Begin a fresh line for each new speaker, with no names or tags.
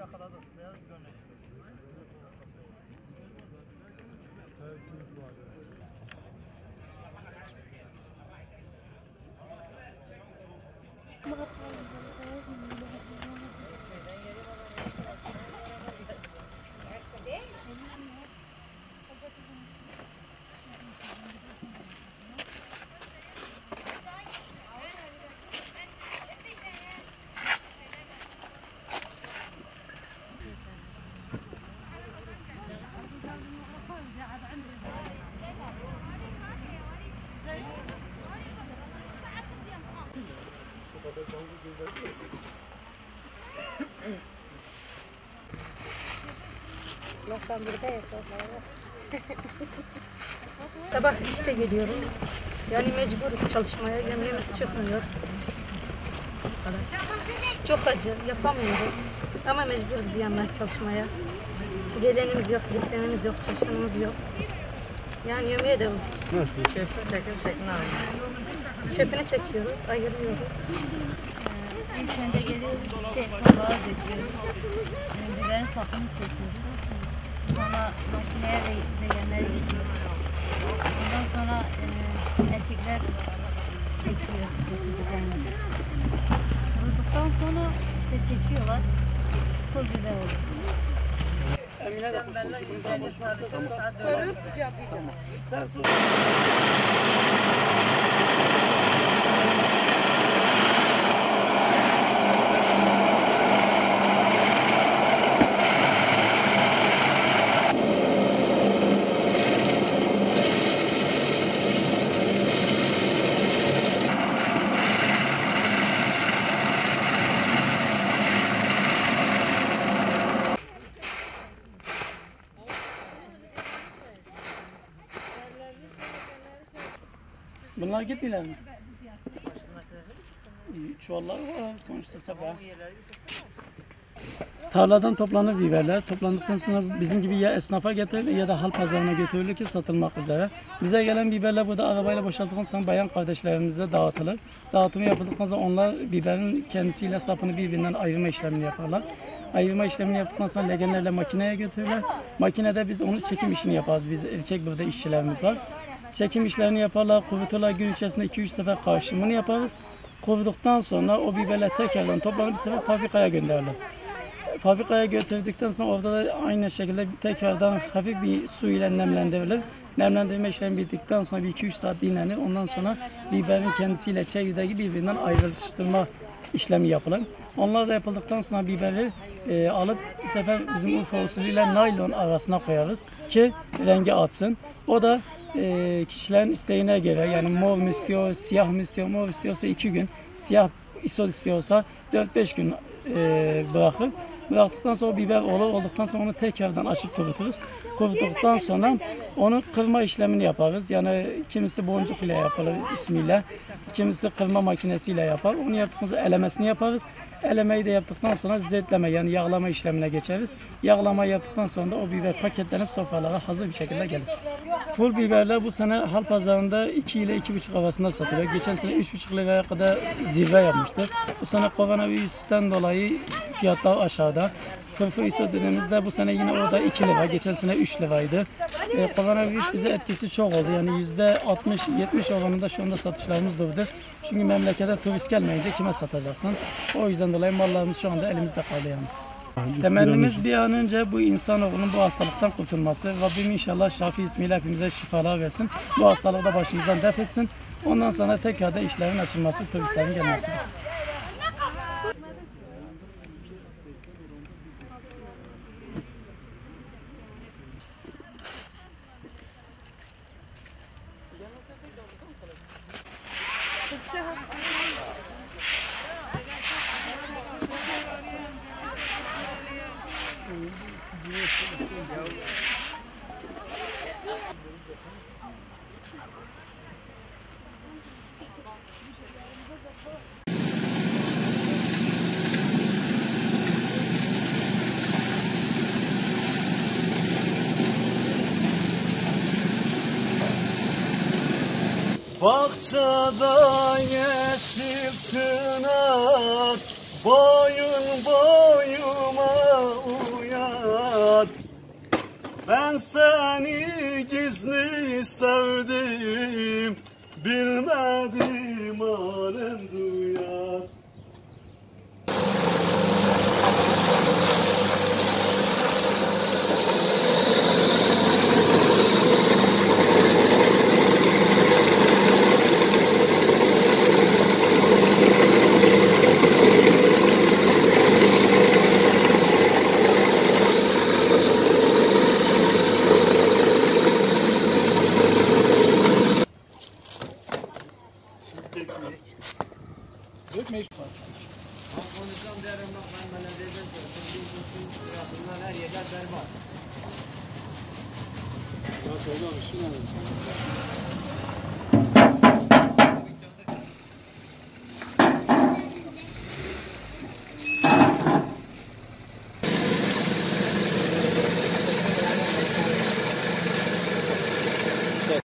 yakaladım. Beyaz gömlek.
Sabah 3'te geliyoruz. Yani mecburuz çalışmaya. Yemeğimiz çıkmıyor. Çok acı. Yapamıyoruz. Ama mecburuz bir yandan çalışmaya. Gelenimiz yok, getirenimiz yok, çalışanımız yok. Yani yemeğe de
Şefini çekin, şeklini alın.
şefini çekiyoruz, ayırıyoruz.
İlk önce geliyoruz, tabağa döküyoruz. Biberin sapını çekiyoruz. Sonra makineye de yerleri getiriyoruz. Ondan sonra erkekler çekiyor getirdiklerimizi. Vurduktan sonra işte çekiyorlar. Pul biber oluyor.
Emine de
Sorup cevaplayacağım.
Sen sor. Bunlar gitmiyorlar mı? Çuvallar var sonuçta sabah. Tarladan toplanır biberler. Toplandıktan sonra bizim gibi ya esnafa getirilir ya da halk pazarına götürülür ki satılmak üzere. Bize gelen biberler burada arabayla boşalttıktan sonra bayan kardeşlerimize dağıtılır. Dağıtımı yapıldıktan sonra onlar biberin kendisiyle sapını birbirinden ayırma işlemini yaparlar. Ayırma işlemini yaptıktan sonra legenlerle makineye götürürler. Makinede biz onu çekim işini yaparız. Biz erkek burada işçilerimiz var. Çekim işlerini yaparlar, kuruturlar. Gün içerisinde 2-3 sefer karışımını yaparız. Kuruduktan sonra o biberler tekrardan toplanıp bir sefer fabrikaya gönderilir. Fabrikaya götürdükten sonra orada da aynı şekilde tekrardan hafif bir su ile nemlendirilir. Nemlendirme işlemi bittikten sonra bir 2-3 saat dinlenir. Ondan sonra biberin kendisiyle çekirdeği birbirinden ayrıştırma işlemi yapılır. Onlar da yapıldıktan sonra biberi alıp bir sefer bizim Urfa usulüyle naylon arasına koyarız ki rengi atsın. O da kişilerin isteğine göre yani mor mu istiyor, siyah mı istiyor, mor istiyorsa 2 gün, siyah isot istiyorsa 4-5 gün bırakır. Bıraktıktan sonra biber olduktan sonra onu tekrardan açıp kuruturuz. Kuruttuktan sonra onu kırma işlemini yaparız. Yani kimisi boncuk ile yapılır ismiyle, kimisi kırma makinesiyle yapar. Onu yaptıktan sonra elemesini yaparız. Elemeyi de yaptıktan sonra zetleme yani yağlama işlemine geçeriz. Yağlama yaptıktan sonra da o biber paketlenip sofralara hazır bir şekilde gelir. Pul biberler bu sene halk pazarında 2 ile 2,5 arasında satılıyor. Geçen sene 3,5 liraya kadar zirve yapmıştı. Bu sene koronavirüsten dolayı fiyatlar aşağıda. Fırfır isot dediğimizde bu sene yine orada 2 lira, geçen sene 3 liraydı. Koronavirüs bize etkisi çok oldu. Yani %60-70 oranında şu anda satışlarımız durdu. Çünkü memlekete turist gelmeyince kime satacaksın? O yüzden dolayı mallarımız şu anda elimizde kaldı yani. Temennimiz bir an önce bu insanoğlunun bu hastalıktan kurtulması. Rabbim inşallah Şafi ismiyle hepimize şifalar versin. Bu hastalığı da başımızdan def etsin. Ondan sonra tekrar da işlerin açılması, turistlerin gelmesi.
Bahçada yeşil çınar boyun boyuma Ben seni gizli sevdim, bilmedim alem duyar.
Dökme iş var.
Kondisyon derim bak ben böyle dedim ki bunlar her yerde berbat.
Bak oğlum, şuna.